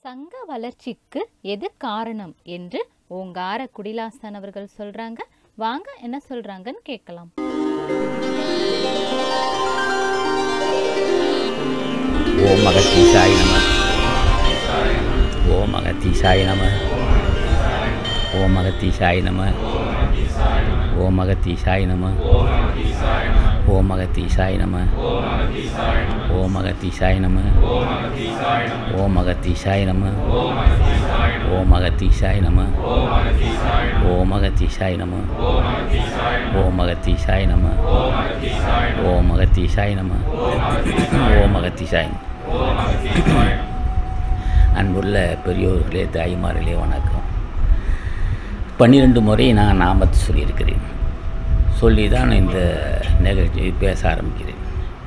சங்க வளர்ச்சிக்கு எது காரணம் என்று ஓங்கார குடிலாசன் அவர்கள் சொல்றாங்க. வாங்க என்ன சொல்றாங்கன்னு கேட்கலாம். ஓம் அகத்தீசாய நம. ஓம் அகத்தீசாய நம. ஓம் அகத்தீசாய நம. ஓம் அகத்தீசாய நம. ஓம் அகத்தீசாய நம. ஓம் அகத்தீசாய நம. ஓம் அகத்தீசாய நம. ஓம் அகத்தீசாய நம. ஓம் அகத்தீசாய நம. ஓம் அகத்தீசாய நம. ஓம் அகத்தீசாய நம. ஓம் அகத்தீசாய. அன்புள்ள பெரியோர்களே, தாய்மார்களே, வணக்கம். 12 முறை நான் நாமத்தை சொல்லியிருக்கிறேன். சொல்லி தான் இந்த நிகழ்ச்சியை பேச ஆரம்பிக்கிறேன்.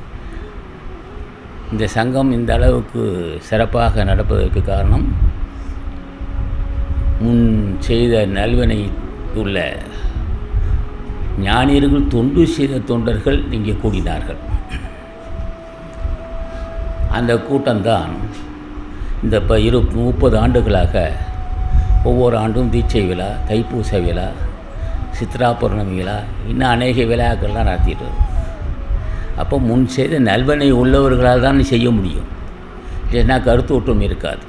இந்த சங்கம் இந்த அளவுக்கு சிறப்பாக நடப்பதற்கு காரணம், முன் செய்த நல்வினை உள்ள ஞானியர்கள், தொண்டு செய்த தொண்டர்கள் இங்கே கூடினார்கள். அந்த கூட்டம்தான் இந்த 30 ஆண்டுகளாக ஒவ்வொரு ஆண்டும் தீட்சை விழா, தைப்பூச விழா, சித்ரா பௌர்ணமி விழா, இன்னும் அநேக விழாக்கள்லாம் நடத்திட்டு வரும். அப்போ முன் செய்த நல்வினை உள்ளவர்களால் தான் செய்ய முடியும், இல்லைன்னா கருத்து ஒற்றும் இருக்காது.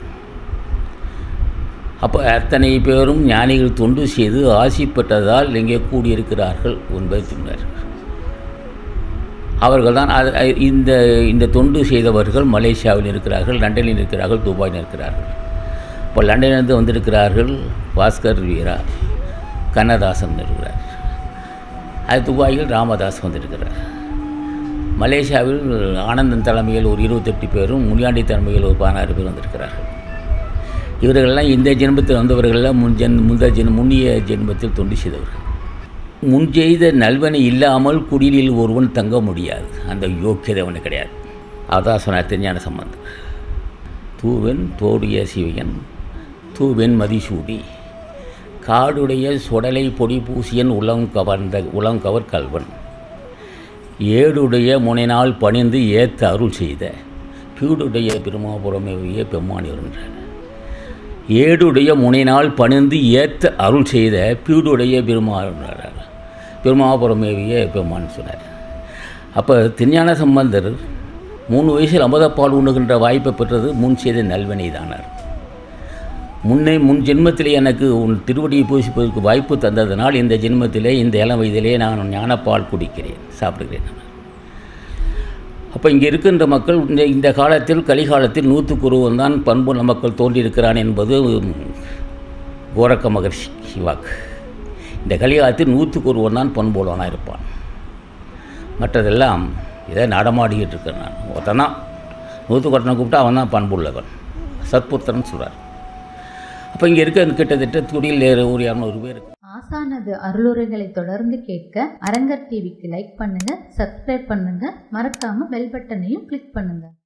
அப்போ அத்தனை பேரும் ஞானிகள் தொண்டு செய்து ஆசி பெற்றதால் இங்கே கூடியிருக்கிறார்கள் என்பதை சொன்னார். அவர்கள் தான் இந்த தொண்டு செய்தவர்கள் மலேசியாவில் இருக்கிறார்கள், லண்டனில் இருக்கிறார்கள், துபாயில் இருக்கிறார்கள். இப்போ லண்டனிலிருந்து வந்திருக்கிறார்கள் பாஸ்கர் வீரா, கண்ணதாசன் இருக்கிறார். அது துபாயில் ராமதாஸ் வந்திருக்கிறார். மலேசியாவில் ஆனந்தன் தலைமையில் ஒரு 28 பேரும், முனியாண்டி தலைமையில் ஒரு 16 பேர் வந்திருக்கிறார்கள். இவர்களெல்லாம் இந்த ஜென்மத்தில் வந்தவர்களெல்லாம் முன்னிய ஜென்மத்தில் தொண்டு செய்தவர்கள். முன் செய்த நல்வனை இல்லாமல் குடிலில் ஒருவன் தங்க முடியாது, அந்த யோக்கியதை அவனுக்கு கிடையாது. அதான் சொன்னார் திருஞான சம்பந்தர். தூவன் தோடிய சிவையன் தூவென் மதிசூடி காடுடைய சுடலை பொடி பூசியன் உளம் கவர் கல்வன் ஏடுடைய முனைநாள் பணிந்து ஏத்த அருள் செய்த பீடுடைய பெருமாபுரமேவிய பெம்மானிவர் என்றார். ஏடுடைய முனைநாள் பணிந்து ஏத்த அருள் செய்த பீடுடைய பெருமாபுரமேவிய பெம்மான் சொன்னார். அப்போ திருஞான சம்பந்தர் 3 வயசில் அமுதப்பால் உண்ணுகின்ற வாய்ப்பை பெற்றது முன் செய்த நல்வினை தானார். முன் ஜென்மத்திலே எனக்கு உன் திருவடியை பூசிப்பதற்கு வாய்ப்பு தந்ததனால் இந்த ஜென்மத்திலே, இந்த இளம் வயதிலே நான் ஞானப்பால் குடிக்கிறேன், சாப்பிடுகிறேன். அப்போ இங்கே இருக்கின்ற மக்கள் இந்த காலத்தில், கலிகாலத்தில் 100க்கு ஒருவன் தான் பண்புள்ள மக்கள் தோன்றியிருக்கிறான் என்பது கோரக்க மகர்ஷி வாக்கு. இந்த கலிகாலத்தில் 100க்கு ஒருவன் தான் பண்புள்ளவனாக இருப்பான். மற்றதெல்லாம் இதை நடமாடிக்கிட்டு இருக்கேன் நான். ஒருத்தன் தான் 100க்கு ஒருத்தனை கூப்பிட்டா அவன் தான் பண்புள்ளவன், சத்புத்திரன் சொல்கிறார். அப்போ இங்கே இருக்க கிட்டத்தட்ட துடியில் ஒரு 200 பேர். ஆசானது அருளுரைகளை தொடர்ந்து கேட்க அரங்கர் டிவிக்கு லைக் பண்ணுங்க, சப்ஸ்கிரைப் பண்ணுங்க, மறக்காம பெல் பட்டனையும் கிளிக் பண்ணுங்க.